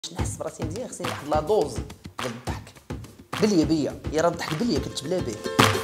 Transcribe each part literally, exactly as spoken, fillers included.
باش نحس براسي مزيان خصني واحد لا دوز ديال الضحك بليه بيا يا راه الضحك بليه كتبلا به.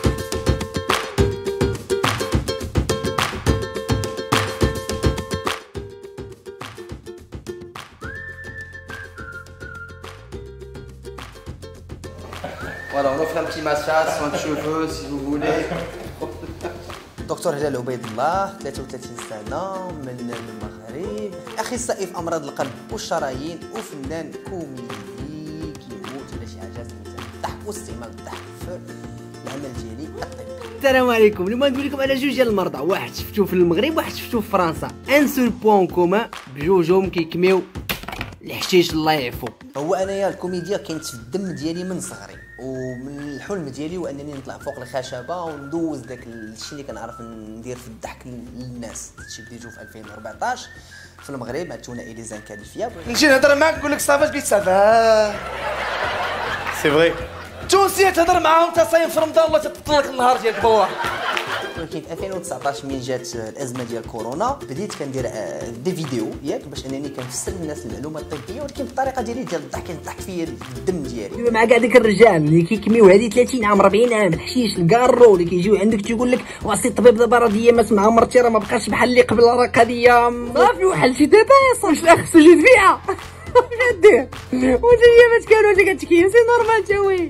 Voilà, on offre un petit massage, soin de cheveux si vous voulez. دكتور هلال عبيد الله ثلاثة وثلاثين سنة من المغرب، أخصائي في أمراض القلب والشرايين وفنان كوميدي كيموت على شي حاجة سميتها الضحك واستعمال الضحك في العمل ديالي الطبي. السلام عليكم. اليوم ندوي لكم على جوج ديال المرضى، واحد شفتوه في المغرب وواحد شفتوه في فرنسا. ان سول بوين كومان بجوجهم كيكميو الحشيش الله يعفو. هو انايا الكوميديا كانت في الدم ديالي من صغري، ومن الحلم ديالي هو انني نطلع فوق الخشبه وندوز داك الشيء اللي كنعرف ندير في الضحك للناس. هادشي بديتو في ألفين وأربعطاش في المغرب مع الثنائي لي زانكاليفيا. نجي نهضر معاك نقول لك صافا بيت صافا. سي فري. تونسيه تهضر معاهم انت صايم في رمضان والله تطلق النهار ديالك بواه. ولكن في ألفين وتسعطاش ملي جات الازمه ديال كورونا بديت كندير دي فيديو ياك باش انني كنفسر للناس المعلومات الطبيه، ولكن بالطريقه ديالي ديال الضحك كنضحك فيا الدم ديالي. مع كاع داك الرجال اللي كيكميو هذه ثلاثين عام أربعين عام الحشيش الكارو اللي كيجيو عندك تيقول لك واسي الطبيب دابا راه ديامات مع مرتي راه ما بقاش بحال اللي قبل راه قضيه صافي وحل شي داباس واش الاخ سجد فيها واش دير وانت ديامات كانوا اللي كتكيم سي نورمال تا وي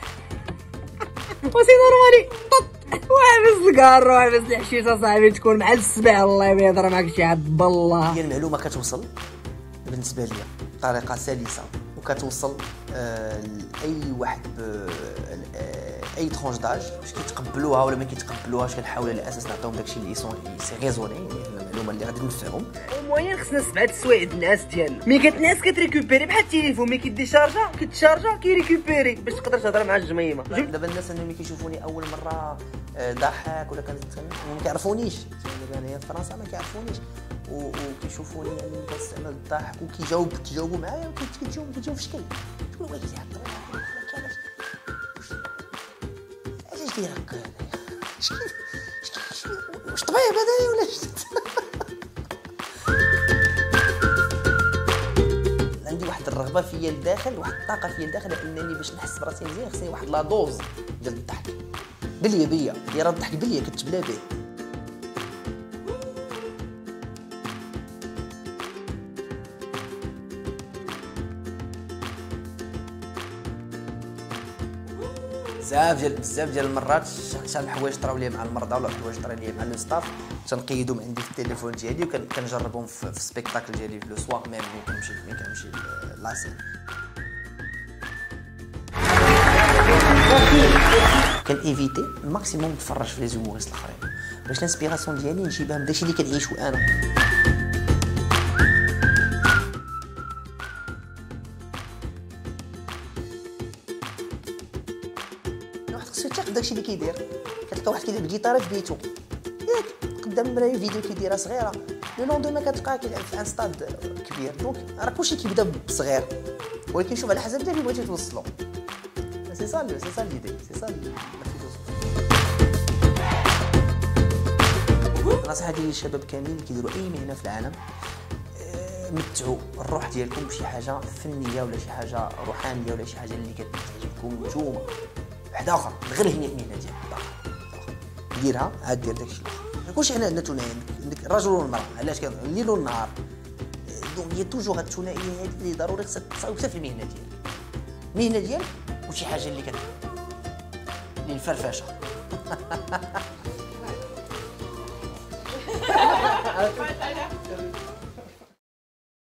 وسي نورمالي وعبس الكارو وعبس الحشيش اصاحبي تكون مع السبع الله يهضر معاك شي عبد الله. هي المعلومه كتوصل بالنسبه ليا بطريقه سلسه وكتوصل آه لاي واحد ب آه اي ترونج داج واش كيتقبلوها ولا ما كيتقبلوهاش. كنحاول على اساس نعطيهم داكشي اللي يسون سي ريزوني، المعلومه اللي غادي تنفعهم. المهم خصنا سبعة السوايع الناس ديالنا ملي كتنعس كتريكوبيري بحال التليفون ملي كيديشارجا كيتشارجا كيريكوبيري باش تقدر تهضر مع الجميمه. دابا الناس اللي كيشوفوني اول مره ضحك ولا كنت ما كيعرفونيش، دابا انايا في فرنسا ما كيعرفونيش وكيشوفوني يعني كنستعمل الضحك وكيجاوب كيجاوبوا معايا وكيتجاوبوا كيتجاوبوا في شكل تقول ويلي هاد الطريقه علاش علاش داير هكا واش طبيب هذايا ولا عندي واحد الرغبه فيا لداخل، واحد الطاقه فيا لداخل انني باش نحس براسي مزيان خصني واحد لا دوز ديال الضحك بليه بيا يا راه الضحك بليه كتبلا به. بزاف ديال بزاف ديال المرات شحال الحوايج طراو لي مع المرضى ولا الحوايج طراو لي مع لو ستاف تنقيدهم عندي في التليفون ديالي وكنجربهم في السبيكتاكل ديالي في لو سوار ميم ملي كنمشي ملي كنمشي لاسين. كنيفيتي الماكسيموم نتفرج في لي زوموريست الاخرين باش الانسبيراسيون ديالي نجيبها من داكشي اللي كنعيشو انا. واحد خصو يثق بداكشي اللي كيدير. كتلقى واحد كيلعب جيتار في بيتو ياك قدام المرايه فيديو كيديرها صغيره، لو لوندوما كتلقاه كيلعب في ان ستاد كبير. دونك راه كلشي كيبدا بصغير ولكن شوف على حسب اللي بغيتي توصلو. سي سا سي سا ليدي سي سا النصيحه ديالي للشباب كاملين اللي كيديروا اي مهنه في العالم، متعوا الروح ديالكم بشي حاجه فنيه ولا شي حاجه روحانيه ولا شي حاجه اللي كتعجبكم نتوما. واحد اخر غير هي المهنه ديالك ديرها عاد دير داكشي الاخر. كلشي حنا عندنا ثنائي، عندك الرجل والمراه علاش كاين الليل والنهار. دونك هي توجور هاد الثنائيه هادي اللي ضروري خصها تصاوب حتى في المهنه ديالك. المهنه ديالك وشي حاجه اللي كت اللي الفرفشه.